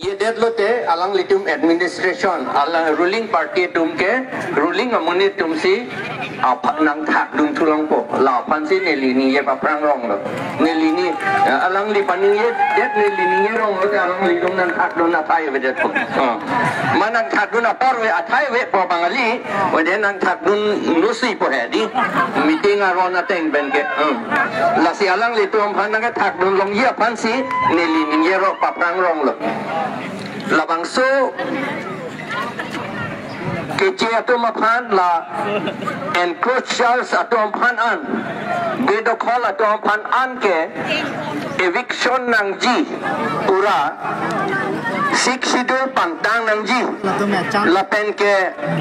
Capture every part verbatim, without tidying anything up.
ये डेट लोटे अलग लिटुम एडमिनिस्ट्रेशन अलग रूलिंग पार्टी तुम के रूलिंग अमुनी तुम सी आप नंग थाक दुन तुलंग को लापन सी नेलिनी ये बापरंग रोंग लो नेलिनी अलग लिपनी ये डेट नेलिनी ये रोंग लो अलग लिटुम नंग थाक दुन अथाई वे डेट को मान नंग थाक दुन अपर वे अथाई वे पो बंगाली वे डे नंग थाक दुन नुसी पो है दी मीटिंग आरोना टेंग बन के लासी अलग लिटुम भान नंग थाक दुन लोंग ये अपन सी नेलिनी ये रो बापरंग रोंग लो labang so kece atau makan la encroachers atau makan an bedokol atau makan an ke eviction nang ji pura sik sidul pantang nang ji lapen ke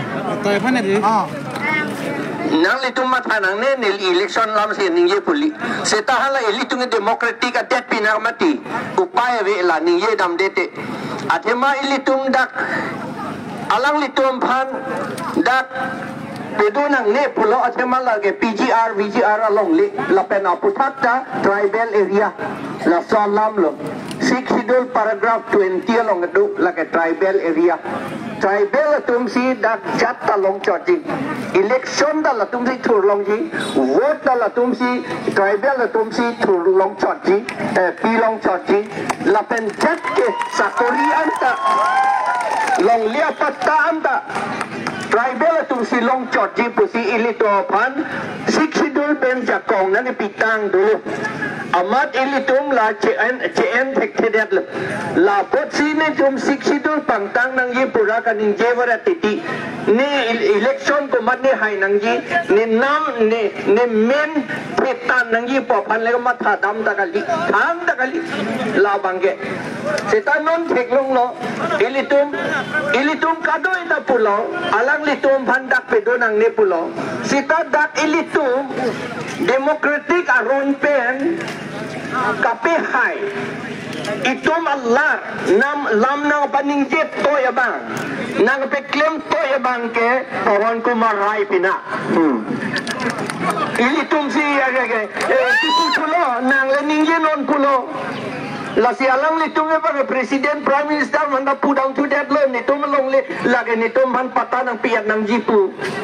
nang litung mata nang ne nil election lam se ningye puli setahala elitung democratic adet pinamati upaya ve la ningye dam dete athema ilitung dak alang litum phan dak pedu nang ne pulo athema lage P G R V G R along le la pena puthakta tribal area la salam lo six schedule paragraph twenty along do lage tribal area tribal tum si dak jatta long choti election da la tum si thur long ji vote da la tum si tribal la tum si thur long choti pi long choti la pen jat ke sakori anta long lia patta anta tribal la tum si long choti pusi ilito phan six schedule ben jakong na ni pitang dulu amat ilitum la cn cn thekthedet la potsi ne tum six schedule pangtang nang ye pura kaning jewara titi ne election ko mat ne hai nang ji ne nam ne ne men petan nang ye pophan le ma tha dam takali tham takali la bangge seta non theklong lo ilitum ilitum kado ita pulo alang litum phandak pedo nang ne pulo sita dak ilitum democratic aron pen kape hai itum Allah nam lam nang paning jet to ya bang nang pe claim to ya bang ke Pawan Kumar Rai pina hmm ili tum si ya ke eh tipu pulo nang lening je non pulo la si alang li tum ba presiden prime minister manda pudang tu det lo ni tum long le lage ni tum han pata nang piat nang jipu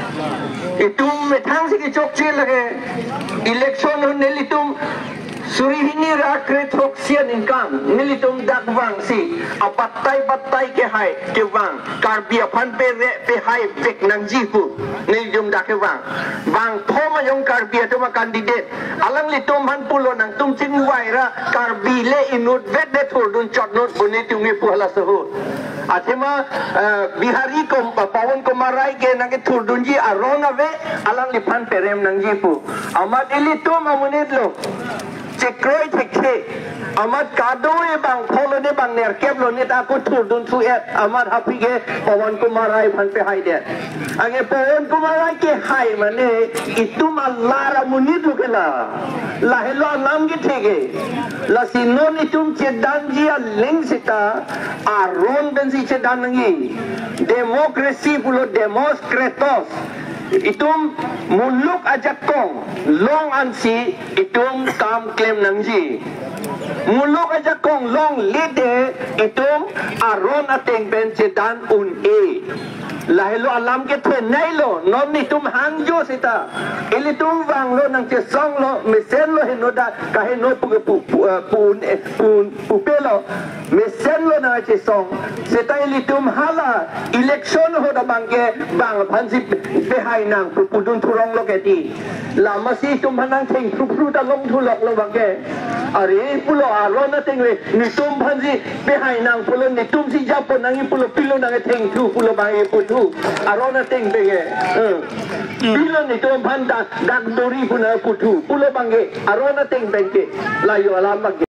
itum me thang si ki chok che lage election ne li tum surihini rakre thoksian income nilitum dakwang si apatai patai ke hai ke wang karbia phan pe pe hai pek nang jipu nilitum dakwang bang thoma yong karbia to ma candidate alang litum han pulo nang tum ching waira karbi le inut vet de thur dun chot not bune tungi puhala sahu athema bihari ko Pawan Kumar Rai ke nang thur dun ji arona ve alang liphan perem nang jipu amat ilitum amunit lo cekroi cekhe amat kado e bang pholo de bang ner keblo ni ta ko thur dun thu et amat hapi ge Pawan Kumar Rai phan pe hai de age Pawan Kumar Rai ke hai mane itum Allah ra munit lu kela la helo nam ge thege la sinon itum chedan ji a ling sita a ron ben si chedan ngi democracy pulo demoskratos itum muluk ajakong long ansi itum kam claim nangji muluk ajakong long lide itum aron ateng ben chedan un e lahelo alam ke the nailo non itum hangjo sita ilitum wang lo nang che song lo mesen lo henoda kahe no pu pu pun pun pupelo mesen lo na che song sita ilitum hala election ho da bangke bang phansi pe hai nang pudun thurong lo ke ti lama si tum hanang thing thru thru da long thu lok lo bangke are pulo aron na teng we ni tum phansi pe hai nang pulo ni tum si japon nang pulo pilo nang thing thru pulo bang e pu arona ting bege bilo ni tum phan da dak dori puna putu pulo bangge arona ting bengke layo alam